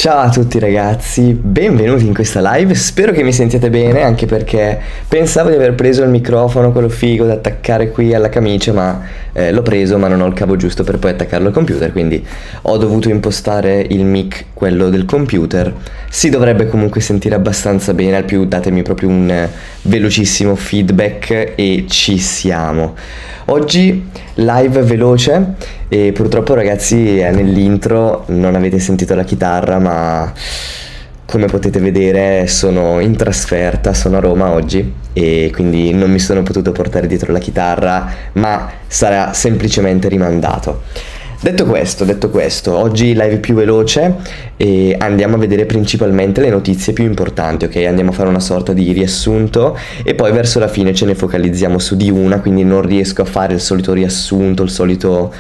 Ciao a tutti ragazzi, benvenuti in questa live, spero che mi sentiate bene anche perché pensavo di aver preso il microfono, quello figo da attaccare qui alla camicia, ma l'ho preso ma non ho il cavo giusto per poi attaccarlo al computer, quindi ho dovuto impostare il mic, quello del computer. Si dovrebbe comunque sentire abbastanza bene, al più datemi proprio un velocissimo feedback e ci siamo. Oggi live veloce e purtroppo ragazzi nell'intro non avete sentito la chitarra, ma come potete vedere sono in trasferta, sono a Roma oggi e quindi non mi sono potuto portare dietro la chitarra, ma sarà semplicemente rimandato. Detto questo, oggi live più veloce e andiamo a vedere principalmente le notizie più importanti, ok? Andiamo a fare una sorta di riassunto e poi verso la fine ce ne focalizziamo su di una, quindi non riesco a fare il solito riassunto, il solito,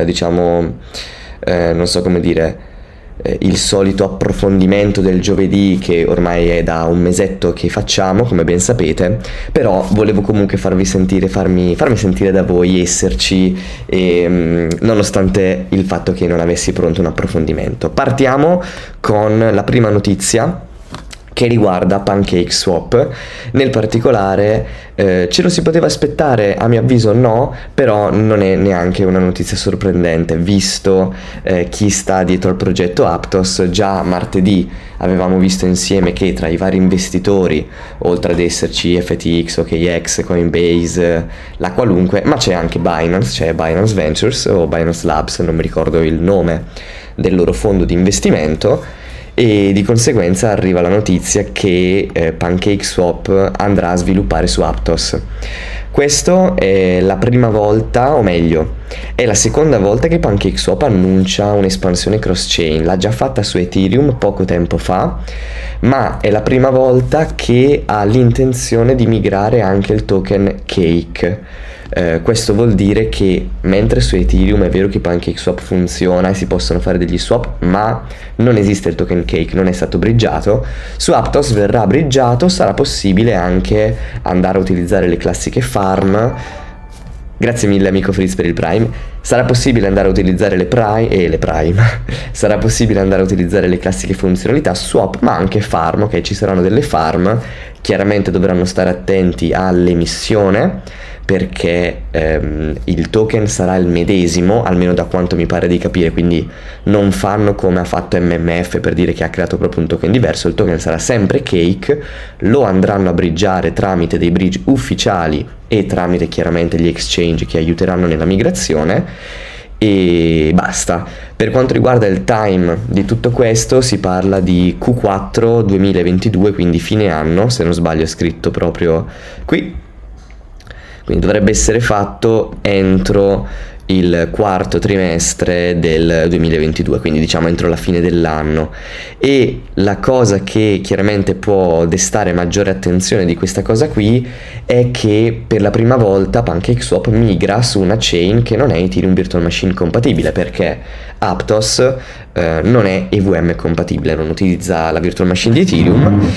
non so come dire, il solito approfondimento del giovedì che ormai è da un mesetto che facciamo, come ben sapete, però volevo comunque farmi sentire da voi, esserci, nonostante il fatto che non avessi pronto un approfondimento. Partiamo con la prima notizia che riguarda PancakeSwap. Nel particolare ce lo si poteva aspettare, a mio avviso no, però non è neanche una notizia sorprendente visto chi sta dietro al progetto Aptos. Già martedì avevamo visto insieme che tra i vari investitori, oltre ad esserci FTX, OKX, Coinbase, la qualunque, ma c'è anche Binance, c'è Binance Ventures o Binance Labs, non mi ricordo il nome del loro fondo di investimento, e di conseguenza arriva la notizia che PancakeSwap andrà a sviluppare su Aptos. Questo è la prima volta, o meglio, è la seconda volta che PancakeSwap annuncia un'espansione cross-chain. L'ha già fatta su Ethereum poco tempo fa, ma è la prima volta che ha l'intenzione di migrare anche il token Cake. Questo vuol dire che mentre su Ethereum è vero che PancakeSwap funziona e si possono fare degli swap, ma non esiste il token Cake, non è stato bridgiato, su Aptos verrà bridgiato, sarà possibile anche andare a utilizzare le classiche farm. Grazie mille amico Fritz per il Prime. Sarà possibile andare a utilizzare le Prime sarà possibile andare a utilizzare le classiche funzionalità swap, ma anche farm, ok? Ci saranno delle farm, chiaramente dovranno stare attenti all'emissione perché il token sarà il medesimo, almeno da quanto mi pare di capire, quindi non fanno come ha fatto MMF per dire che ha creato proprio un token diverso. Il token sarà sempre Cake, lo andranno a bridgiare tramite dei bridge ufficiali e tramite chiaramente gli exchange che aiuteranno nella migrazione e basta. Per quanto riguarda il time di tutto questo si parla di Q4 2022, quindi fine anno, se non sbaglio è scritto proprio qui. Quindi dovrebbe essere fatto entro il quarto trimestre del 2022, quindi diciamo entro la fine dell'anno. E la cosa che chiaramente può destare maggiore attenzione di questa cosa qui è che per la prima volta PancakeSwap migra su una chain che non è Ethereum Virtual Machine compatibile, perché Aptos non è EVM compatibile, non utilizza la Virtual Machine di Ethereum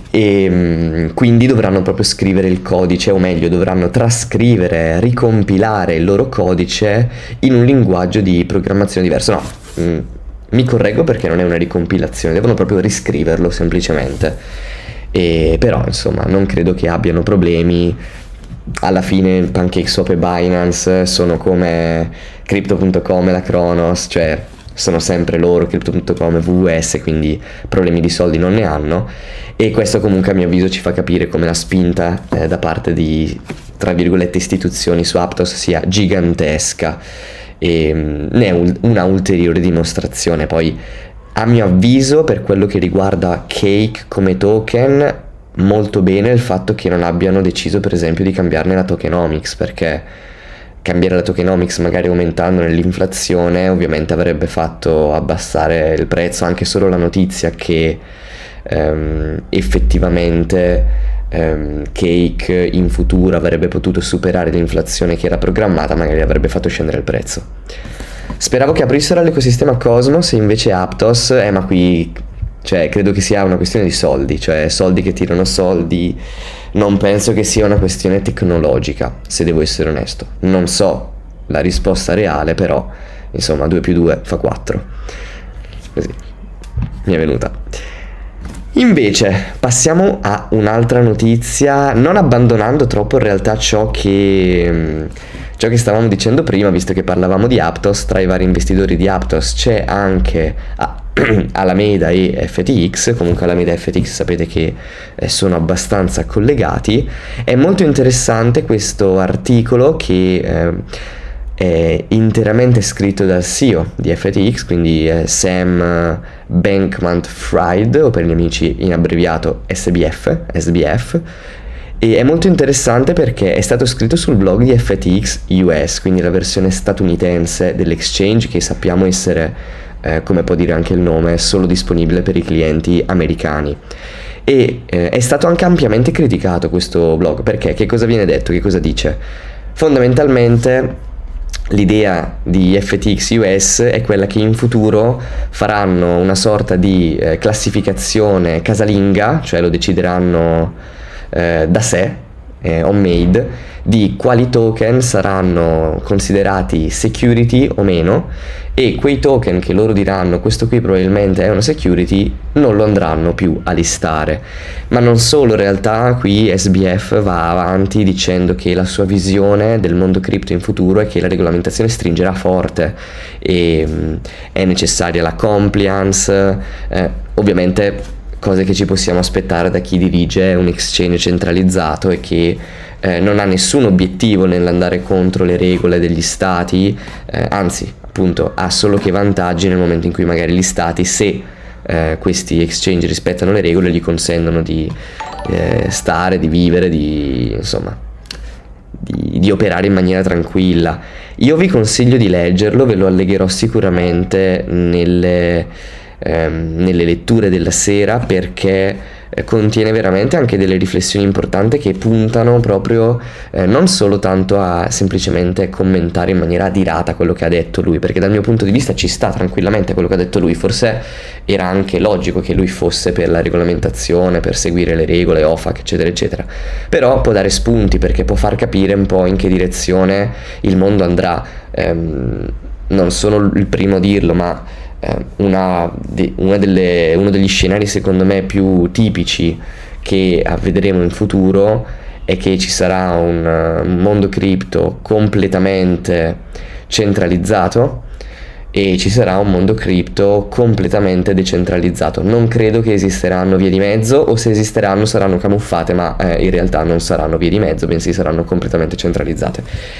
e quindi dovranno proprio scrivere il codice, o meglio dovranno trascrivere, ricompilare il loro codice in un linguaggio di programmazione diverso. No, mi correggo perché non è una ricompilazione, devono proprio riscriverlo semplicemente. E però insomma non credo che abbiano problemi. Alla fine PancakeSwap e Binance sono come Crypto.com e la Cronos, cioè sono sempre loro, Crypto.com e VUS, quindi problemi di soldi non ne hanno. E questo comunque a mio avviso ci fa capire come la spinta da parte di, tra virgolette, istituzioni su Aptos sia gigantesca, e ne è una ulteriore dimostrazione. Poi a mio avviso, per quello che riguarda Cake come token, molto bene il fatto che non abbiano deciso per esempio di cambiarne la tokenomics, perché cambiare la tokenomics magari aumentando nell'inflazione ovviamente avrebbe fatto abbassare il prezzo. Anche solo la notizia che effettivamente Cake in futuro avrebbe potuto superare l'inflazione che era programmata, magari avrebbe fatto scendere il prezzo. Speravo che aprissero all'ecosistema Cosmos e invece Aptos, ma qui cioè credo che sia una questione di soldi, cioè soldi che tirano soldi. Non penso che sia una questione tecnologica, se devo essere onesto. Non so la risposta reale, però insomma 2 più 2 fa 4. Così. mi è venuta. Invece passiamo a un'altra notizia, non abbandonando troppo in realtà ciò che stavamo dicendo prima, visto che parlavamo di Aptos. Tra i vari investitori di Aptos c'è anche Alameda e FTX. Comunque Alameda e FTX sapete che sono abbastanza collegati. È molto interessante questo articolo che è interamente scritto dal CEO di FTX, quindi Sam Bankman-Fried, o per gli amici in abbreviato SBF, e è molto interessante perché è stato scritto sul blog di FTX US, quindi la versione statunitense dell'exchange, che sappiamo essere, come può dire anche il nome, solo disponibile per i clienti americani. E è stato anche ampiamente criticato questo blog, perché che cosa viene detto, che cosa dice? Fondamentalmente l'idea di FTX US è quella che in futuro faranno una sorta di classificazione casalinga, cioè lo decideranno da sé, homemade, di quali token saranno considerati security o meno, e quei token che loro diranno questo qui probabilmente è una security non lo andranno più a listare. Ma non solo, in realtà qui SBF va avanti dicendo che la sua visione del mondo cripto in futuro è che la regolamentazione stringerà forte e è necessaria la compliance, ovviamente cose che ci possiamo aspettare da chi dirige un exchange centralizzato e che non ha nessun obiettivo nell'andare contro le regole degli stati, anzi appunto ha solo che vantaggi nel momento in cui magari gli stati, se questi exchange rispettano le regole, gli consentono di stare, di vivere, di operare in maniera tranquilla. Io vi consiglio di leggerlo, ve lo allegherò sicuramente nelle letture della sera, perché contiene veramente anche delle riflessioni importanti che puntano proprio non solo tanto a semplicemente commentare in maniera adirata quello che ha detto lui, perché dal mio punto di vista ci sta tranquillamente quello che ha detto lui. Forse era anche logico che lui fosse per la regolamentazione, per seguire le regole OFAC eccetera eccetera, però può dare spunti perché può far capire un po' in che direzione il mondo andrà. Non sono il primo a dirlo, ma uno degli scenari secondo me più tipici che vedremo in futuro è che ci sarà un mondo cripto completamente centralizzato e ci sarà un mondo cripto completamente decentralizzato. Non credo che esisteranno vie di mezzo, o se esisteranno saranno camuffate, ma in realtà non saranno vie di mezzo, bensì saranno completamente centralizzate.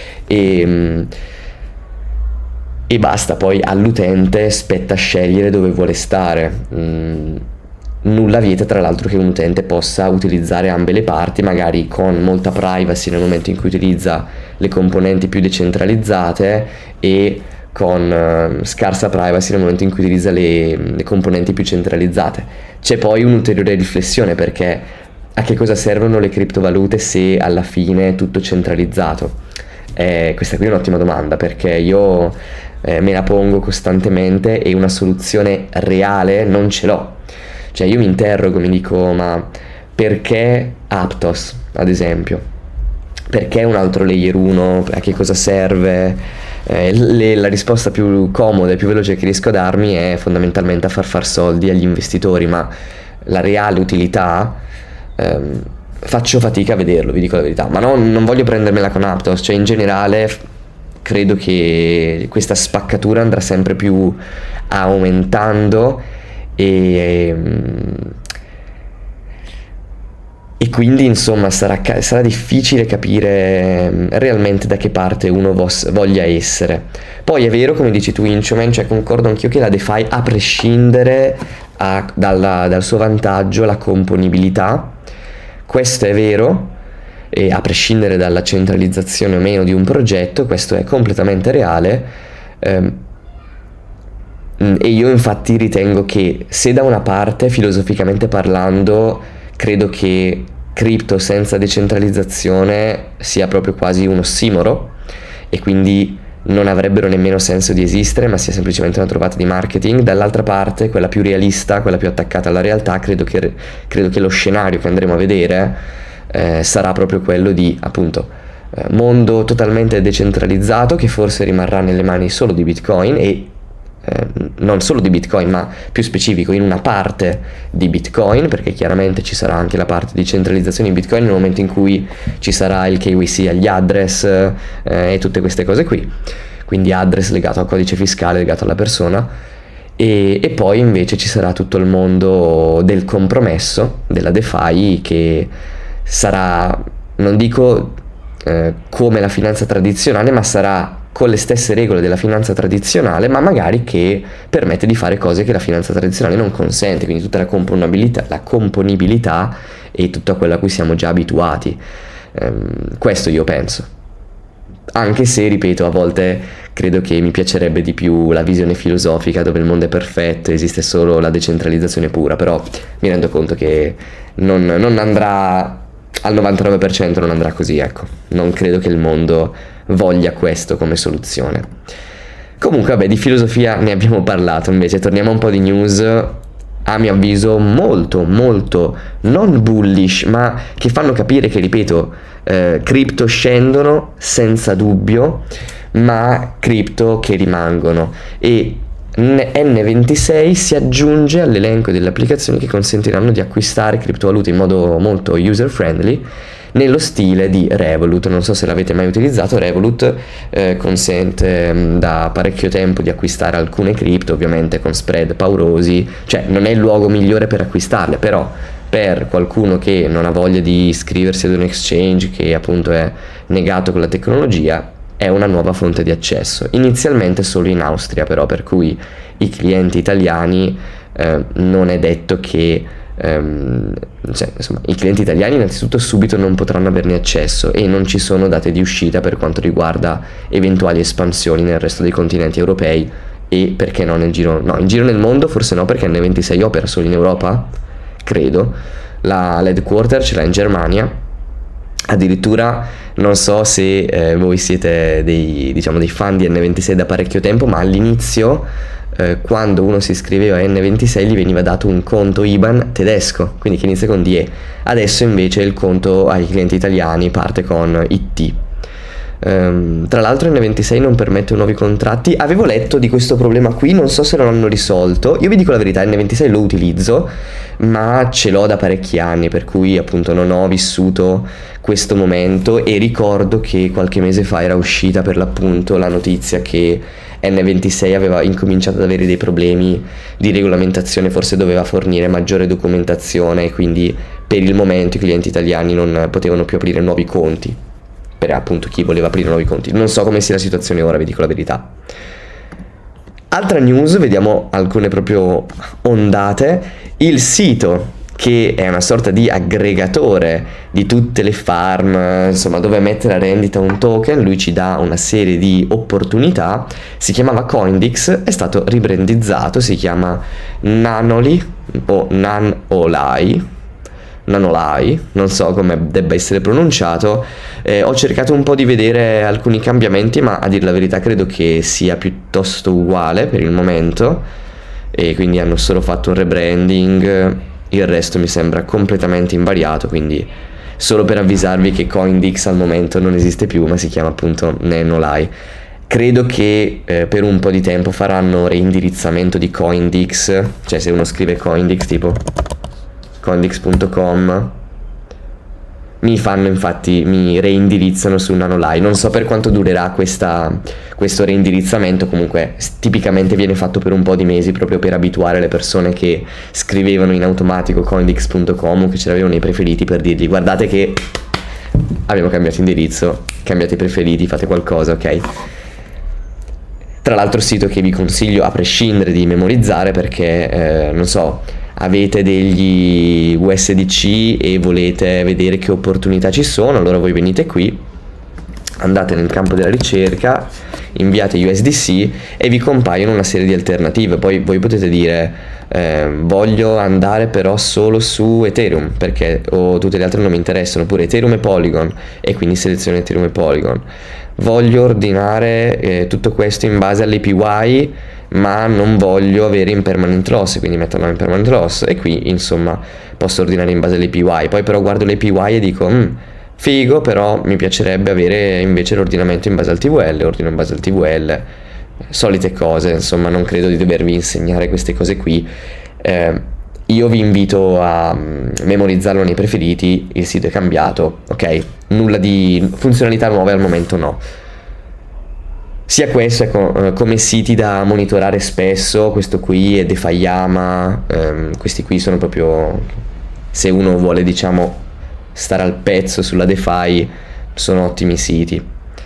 E basta, poi all'utente spetta scegliere dove vuole stare. Nulla vieta tra l'altro che un utente possa utilizzare ambe le parti, magari con molta privacy nel momento in cui utilizza le componenti più decentralizzate e con scarsa privacy nel momento in cui utilizza le componenti più centralizzate. C'è poi un'ulteriore riflessione, perché a che cosa servono le criptovalute se alla fine è tutto centralizzato? Questa qui è un'ottima domanda, perché io me la pongo costantemente e una soluzione reale non ce l'ho. Cioè io mi interrogo, mi dico, ma perché Aptos ad esempio? Perché un altro layer 1? A che cosa serve? La risposta più comoda e più veloce che riesco a darmi è fondamentalmente a far soldi agli investitori, ma la reale utilità faccio fatica a vederlo, vi dico la verità. Ma non voglio prendermela con Aptos, cioè in generale credo che questa spaccatura andrà sempre più aumentando e quindi insomma sarà difficile capire realmente da che parte uno voglia essere. Poi è vero, come dici tu Inchoman, cioè concordo anch'io che la DeFi, a prescindere dal suo vantaggio, la componibilità, questo è vero, e a prescindere dalla centralizzazione o meno di un progetto, questo è completamente reale. E io infatti ritengo che, se da una parte filosoficamente parlando credo che cripto senza decentralizzazione sia proprio quasi un ossimoro e quindi non avrebbero nemmeno senso di esistere, ma sia semplicemente una trovata di marketing, dall'altra parte, quella più realista, quella più attaccata alla realtà, credo che lo scenario che andremo a vedere sarà proprio quello di, appunto, mondo totalmente decentralizzato che forse rimarrà nelle mani solo di Bitcoin, e non solo di Bitcoin, ma più specifico in una parte di Bitcoin, perché chiaramente ci sarà anche la parte di centralizzazione in Bitcoin nel momento in cui ci sarà il KYC agli address e tutte queste cose qui, quindi address legato al codice fiscale, legato alla persona, e poi invece ci sarà tutto il mondo del compromesso, della DeFi, che sarà, non dico come la finanza tradizionale, ma sarà con le stesse regole della finanza tradizionale, ma magari che permette di fare cose che la finanza tradizionale non consente, quindi tutta la componibilità e tutto quello a cui siamo già abituati. Questo io penso. Anche se, ripeto, a volte credo che mi piacerebbe di più la visione filosofica dove il mondo è perfetto, esiste solo la decentralizzazione pura, però mi rendo conto che non andrà, al 99% non andrà così, ecco. Non credo che il mondo voglia questo come soluzione. Comunque, vabbè, di filosofia ne abbiamo parlato, invece torniamo a un po' di news, a mio avviso molto non bullish, ma che fanno capire che, ripeto, cripto scendono senza dubbio, ma cripto che rimangono, e N26 si aggiunge all'elenco delle applicazioni che consentiranno di acquistare criptovalute in modo molto user friendly, nello stile di Revolut. Non so se l'avete mai utilizzato. Revolut consente da parecchio tempo di acquistare alcune cripto, ovviamente con spread paurosi, cioè non è il luogo migliore per acquistarle, però per qualcuno che non ha voglia di iscriversi ad un exchange che appunto è negato con la tecnologia, è una nuova fonte di accesso, inizialmente solo in Austria però, per cui i clienti italiani non è detto che cioè, insomma, i clienti italiani innanzitutto subito non potranno averne accesso, e non ci sono date di uscita per quanto riguarda eventuali espansioni nel resto dei continenti europei, e perché no in giro nel mondo forse no, perché N26 opera solo in Europa, credo. L'headquarter ce l'ha in Germania. Addirittura non so se voi siete dei fan di N26 da parecchio tempo, ma all'inizio quando uno si iscriveva a N26 gli veniva dato un conto IBAN tedesco, quindi che inizia con DE. Adesso invece il conto ai clienti italiani parte con IT. Tra l'altro N26 non permette nuovi contratti. Avevo letto di questo problema qui, non so se lo hanno risolto. Io vi dico la verità, N26 lo utilizzo, ma ce l'ho da parecchi anni, per cui appunto non ho vissuto questo momento, e ricordo che qualche mese fa era uscita per l'appunto la notizia che N26 aveva incominciato ad avere dei problemi di regolamentazione, forse doveva fornire maggiore documentazione, e quindi per il momento i clienti italiani non potevano più aprire nuovi conti, per appunto chi voleva aprire nuovi conti. Non so come sia la situazione ora, vi dico la verità. Altra news, vediamo alcune proprio ondate. Il sito, che è una sorta di aggregatore di tutte le farm, insomma, dove mettere a rendita un token, lui ci dà una serie di opportunità. Si chiamava Coindix, è stato ribrandizzato, si chiama Nanoli o Nanolai, non so come debba essere pronunciato. Ho cercato un po' di vedere alcuni cambiamenti, ma a dire la verità credo che sia piuttosto uguale per il momento, e quindi hanno solo fatto un rebranding. Il resto mi sembra completamente invariato, quindi solo per avvisarvi che Coindix al momento non esiste più, ma si chiama appunto Nanolai. Credo che per un po' di tempo faranno reindirizzamento di Coindix, cioè se uno scrive Coindix tipo coindix.com mi reindirizzano su Nanolai. Non so per quanto durerà questo reindirizzamento, comunque tipicamente viene fatto per un po' di mesi, proprio per abituare le persone che scrivevano in automatico coindix.com o che ce l'avevano nei preferiti, per dirgli guardate che abbiamo cambiato indirizzo, cambiate i preferiti, fate qualcosa, ok? Tra l'altro sito che vi consiglio a prescindere di memorizzare, perché non so, avete degli USDC e volete vedere che opportunità ci sono, allora voi venite qui, andate nel campo della ricerca, inviate USDC e vi compaiono una serie di alternative. Poi voi potete dire voglio andare però solo su Ethereum, perché tutte le altre non mi interessano, oppure Ethereum e Polygon, e quindi seleziono Ethereum e Polygon. Voglio ordinare tutto questo in base all'APY, ma non voglio avere impermanent loss, quindi metto no impermanent loss, e qui insomma posso ordinare in base all'APY. Poi però guardo l'APY e dico figo, però mi piacerebbe avere invece l'ordinamento in base al TVL, ordino in base al TVL, solite cose, insomma, non credo di dovervi insegnare queste cose qui. Io vi invito a memorizzarlo nei preferiti, il sito è cambiato, ok? Nulla di funzionalità nuove al momento, no. Sia questo, come siti da monitorare spesso, questo qui è Defayama, questi qui sono proprio, se uno vuole diciamo stare al pezzo sulla DeFi, sono ottimi siti.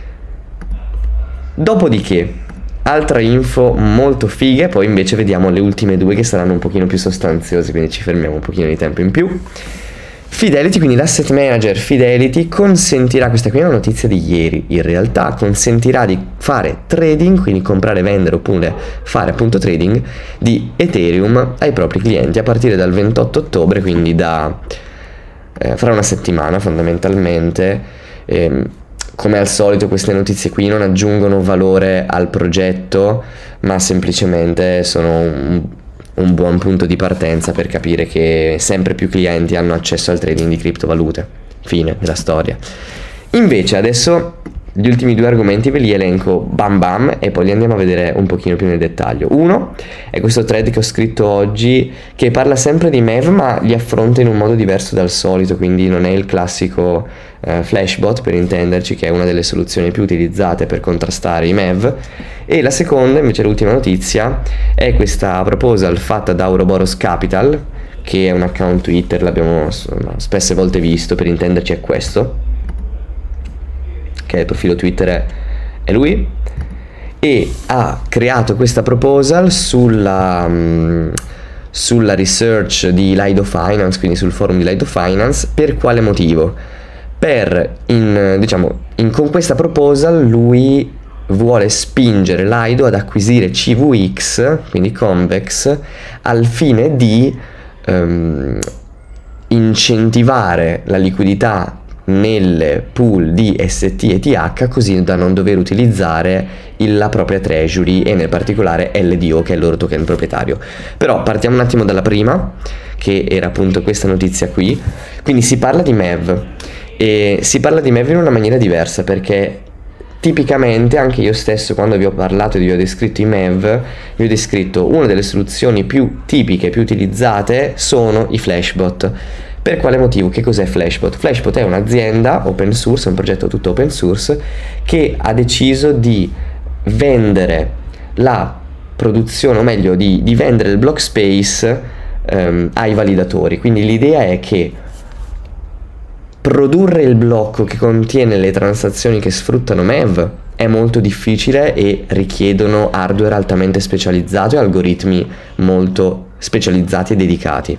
Dopodiché, altra info molto fighe, poi invece vediamo le ultime due che saranno un pochino più sostanziose, quindi ci fermiamo un pochino di tempo in più. Fidelity, quindi l'asset manager Fidelity consentirà, questa qui è una notizia di ieri, in realtà consentirà di fare trading, quindi comprare, vendere oppure fare appunto trading di Ethereum ai propri clienti a partire dal 28 ottobre, quindi da fra una settimana fondamentalmente. Come al solito queste notizie qui non aggiungono valore al progetto, ma semplicemente sono un buon punto di partenza per capire che sempre più clienti hanno accesso al trading di criptovalute. Fine della storia. Invece adesso gli ultimi due argomenti ve li elenco bam bam e poi li andiamo a vedere un pochino più nel dettaglio. Uno è questo thread che ho scritto oggi che parla sempre di MEV ma li affronta in un modo diverso dal solito, quindi non è il classico Flashbot, per intenderci, che è una delle soluzioni più utilizzate per contrastare i MEV. E la seconda, invece l'ultima notizia, è questa proposal fatta da Ouroboros Capital, che è un account Twitter, l'abbiamo spesse volte visto, per intenderci è questo, che è il profilo Twitter è lui, e ha creato questa proposal sulla research di Lido Finance, quindi sul forum di Lido Finance. Per quale motivo? Con questa proposal lui vuole spingere Lido ad acquisire CVX, quindi Convex, al fine di incentivare la liquidità nelle pool di ST e TH, così da non dover utilizzare la propria treasury e nel particolare LDO, che è il loro token proprietario. Però partiamo un attimo dalla prima, che era appunto questa notizia qui. Quindi si parla di MEV e si parla di MEV in una maniera diversa, perché tipicamente anche io stesso, quando vi ho parlato e vi ho descritto i MEV, vi ho descritto una delle soluzioni più tipiche, più utilizzate sono i Flashbot. Per quale motivo? Che cos'è Flashbot? Flashbot è un'azienda open source, è un progetto tutto open source, che ha deciso di vendere la produzione, o meglio di vendere il block space ai validatori. Quindi l'idea è che produrre il blocco che contiene le transazioni che sfruttano MEV è molto difficile e richiedono hardware altamente specializzato e algoritmi molto specializzati e dedicati.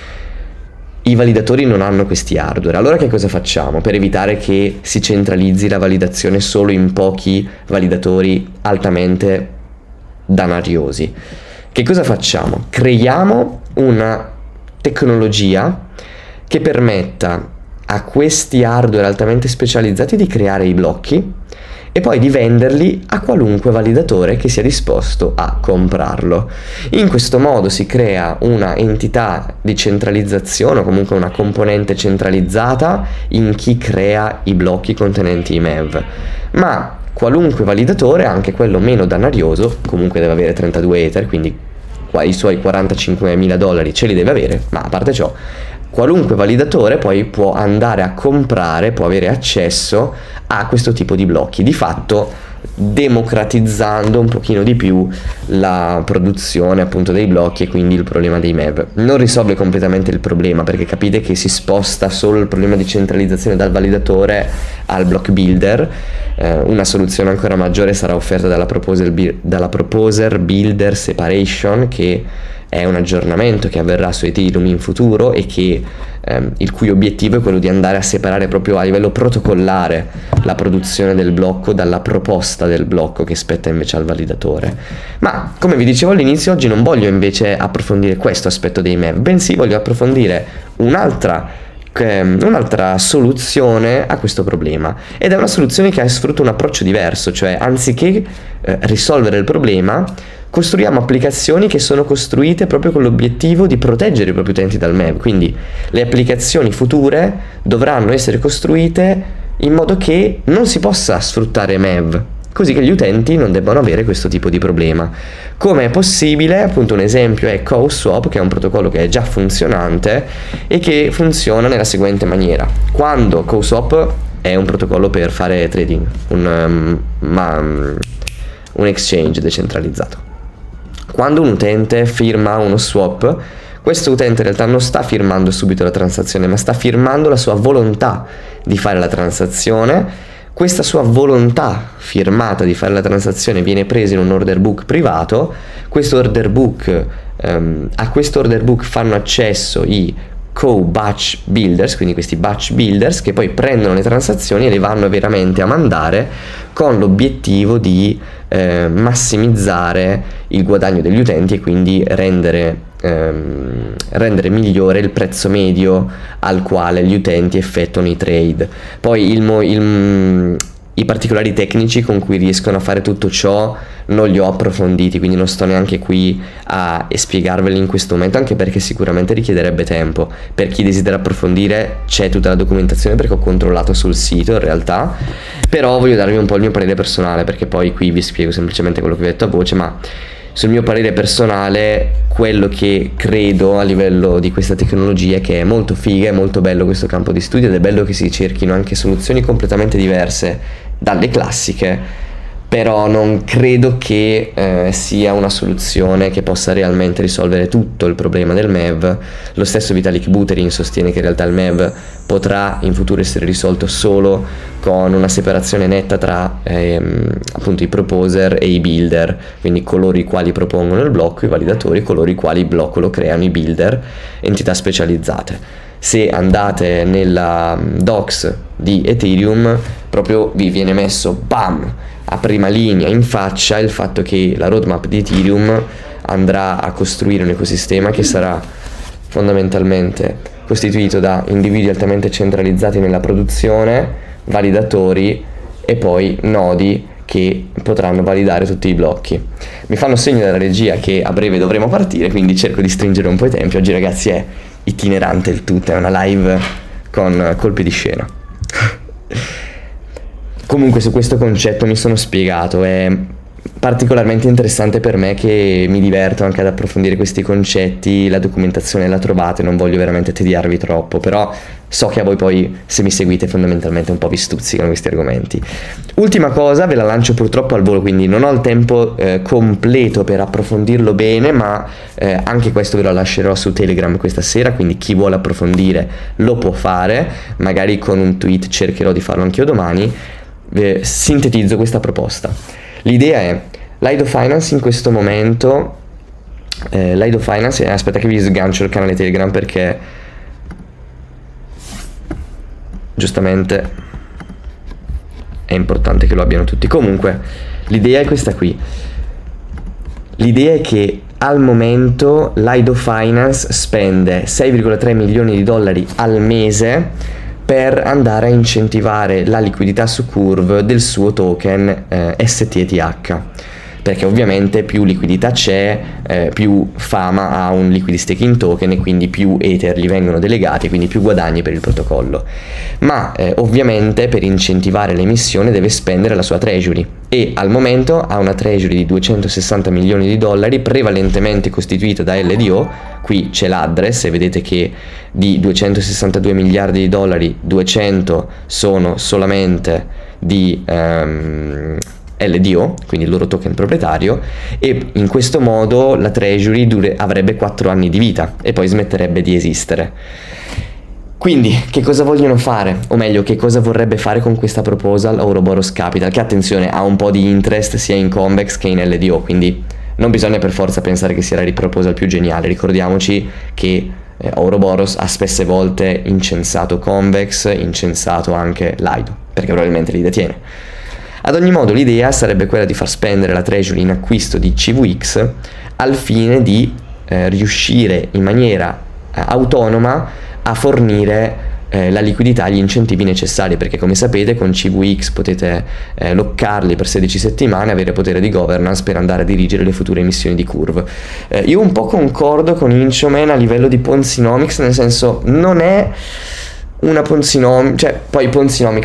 I validatori non hanno questi hardware. Allora che cosa facciamo per evitare che si centralizzi la validazione solo in pochi validatori altamente danariosi? Che cosa facciamo? Creiamo una tecnologia che permetta a questi hardware altamente specializzati di creare i blocchi e poi di venderli a qualunque validatore che sia disposto a comprarlo. In questo modo si crea una entità di centralizzazione, o comunque una componente centralizzata in chi crea i blocchi contenenti i MEV. Ma qualunque validatore, anche quello meno dannarioso, comunque deve avere 32 Ether, quindi i suoi $45.000 ce li deve avere, ma a parte ciò, qualunque validatore poi può andare a comprare, può avere accesso a questo tipo di blocchi, di fatto democratizzando un pochino di più la produzione appunto dei blocchi e quindi il problema dei MEV. Non risolve completamente il problema, perché capite che si sposta solo il problema di centralizzazione dal validatore al block builder. Una soluzione ancora maggiore sarà offerta dalla Proposer Builder Separation, che è un aggiornamento che avverrà su Ethereum in futuro e che il cui obiettivo è quello di andare a separare proprio a livello protocollare la produzione del blocco dalla proposta del blocco che spetta invece al validatore. Ma come vi dicevo all'inizio, oggi non voglio invece approfondire questo aspetto dei MEV, bensì voglio approfondire un'altra soluzione a questo problema, ed è una soluzione che sfrutta un approccio diverso, cioè anziché risolvere il problema, costruiamo applicazioni che sono costruite proprio con l'obiettivo di proteggere i propri utenti dal MEV. Quindi le applicazioni future dovranno essere costruite in modo che non si possa sfruttare MEV così che gli utenti non debbano avere questo tipo di problema. Come è possibile? Appunto un esempio è CoSwap, che è un protocollo che è già funzionante e che funziona nella seguente maniera. Quando CoSwap è un protocollo per fare trading, un exchange decentralizzato. Quando un utente firma uno swap, questo utente in realtà non sta firmando subito la transazione, ma sta firmando la sua volontà di fare la transazione. Questa sua volontà firmata di fare la transazione viene presa in un order book privato. Questo order book, a questo order book fanno accesso i co-batch builders, quindi questi batch builders che poi prendono le transazioni e le vanno veramente a mandare con l'obiettivo di massimizzare il guadagno degli utenti e quindi rendere migliore il prezzo medio al quale gli utenti effettuano i trade. Poi i particolari tecnici con cui riescono a fare tutto ciò non li ho approfonditi, quindi non sto neanche qui a spiegarveli in questo momento, anche perché sicuramente richiederebbe tempo. Per chi desidera approfondire c'è tutta la documentazione, perché ho controllato sul sito in realtà, però voglio darvi un po' il mio parere personale, perché poi qui vi spiego semplicemente quello che vi ho detto a voce, ma sul mio parere personale, quello che credo a livello di questa tecnologia è che è molto figa, è molto bello questo campo di studio ed è bello che si cerchino anche soluzioni completamente diverse dalle classiche, però non credo che sia una soluzione che possa realmente risolvere tutto il problema del MEV. Lo stesso Vitalik Buterin sostiene che in realtà il MEV potrà in futuro essere risolto solo con una separazione netta tra appunto i proposer e i builder, quindi coloro i quali propongono il blocco, i validatori, coloro i quali il blocco lo creano, i builder, entità specializzate. Se andate nella docs di Ethereum, proprio vi viene messo bam a prima linea in faccia il fatto che la roadmap di Ethereum andrà a costruire un ecosistema che sarà fondamentalmente costituito da individui altamente centralizzati nella produzione, validatori e poi nodi che potranno validare tutti i blocchi. Mi fanno segno dalla regia che a breve dovremo partire, quindi cerco di stringere un po' i tempi. Oggi ragazzi è itinerante il tutto, è una live con colpi di scena. Comunque su questo concetto mi sono spiegato, è particolarmente interessante per me che mi diverto anche ad approfondire questi concetti, la documentazione la trovate, non voglio veramente tediarvi troppo, però so che a voi poi, se mi seguite, fondamentalmente un po' vi stuzzicano questi argomenti. Ultima cosa, ve la lancio purtroppo al volo, quindi non ho il tempo completo per approfondirlo bene, ma anche questo ve lo lascerò su Telegram questa sera, quindi chi vuole approfondire lo può fare, magari con un tweet cercherò di farlo anch'io domani. Sintetizzo questa proposta. L'idea è Lido Finance in questo momento, Lido Finance, aspetta che vi sgancio il canale Telegram perché giustamente è importante che lo abbiano tutti. Comunque l'idea è questa qui. L'idea è che al momento Lido Finance spende 6,3 milioni di dollari al mese per andare a incentivare la liquidità su Curve del suo token STETH, perché ovviamente più liquidità c'è, più fama ha un liquid staking token e quindi più Ether gli vengono delegati, quindi più guadagni per il protocollo. Ma ovviamente per incentivare l'emissione deve spendere la sua treasury e al momento ha una treasury di 260 milioni di dollari prevalentemente costituita da LDO. Qui c'è l'address e vedete che di 262 miliardi di dollari 200 sono solamente di LDO, quindi il loro token proprietario, e in questo modo la treasury avrebbe 4 anni di vita e poi smetterebbe di esistere. Quindi che cosa vogliono fare? O meglio, che cosa vorrebbe fare con questa proposal Ouroboros Capital, che attenzione ha un po' di interest sia in Convex che in LDO, quindi non bisogna per forza pensare che sia la proposal più geniale. Ricordiamoci che Ouroboros ha spesse volte incensato Convex, incensato anche Lido, perché probabilmente li detiene. Ad ogni modo l'idea sarebbe quella di far spendere la treasury in acquisto di CVX al fine di riuscire in maniera autonoma a fornire la liquidità, gli incentivi necessari, perché come sapete con CVX potete loccarli per 16 settimane, avere potere di governance per andare a dirigere le future emissioni di Curve. Io un po' concordo con Inchoman a livello di Ponzinomics, nel senso non è una Ponzinomics, cioè poi Ponzinomics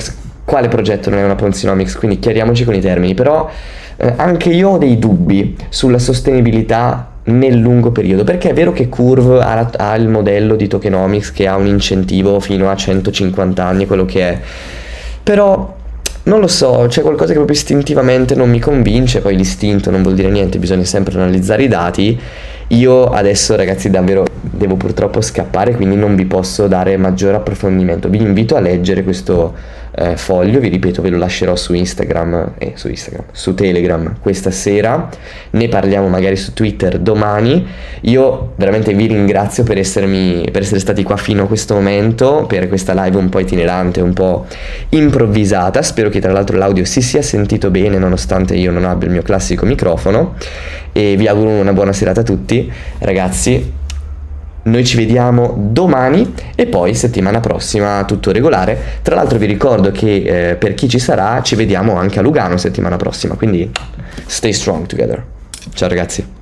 quale progetto non è una Ponzinomics, quindi chiariamoci con i termini, però anche io ho dei dubbi sulla sostenibilità nel lungo periodo, perché è vero che Curve ha il modello di tokenomics che ha un incentivo fino a 150 anni, quello che è, però non lo so, c'è qualcosa che proprio istintivamente non mi convince. Poi l'istinto non vuol dire niente, bisogna sempre analizzare i dati. Io adesso, ragazzi, davvero devo purtroppo scappare, quindi non vi posso dare maggior approfondimento. Vi invito a leggere questo foglio, vi ripeto, ve lo lascerò su Instagram, su Telegram questa sera, ne parliamo magari su Twitter domani. Io veramente vi ringrazio per essere stati qua fino a questo momento, per questa live un po' itinerante, un po' improvvisata. Spero che tra l'altro l'audio si sia sentito bene nonostante io non abbia il mio classico microfono, e vi auguro una buona serata a tutti, ragazzi. Noi ci vediamo domani e poi settimana prossima tutto regolare. Tra l'altro vi ricordo che per chi ci sarà ci vediamo anche a Lugano settimana prossima, quindi stay strong together. Ciao ragazzi.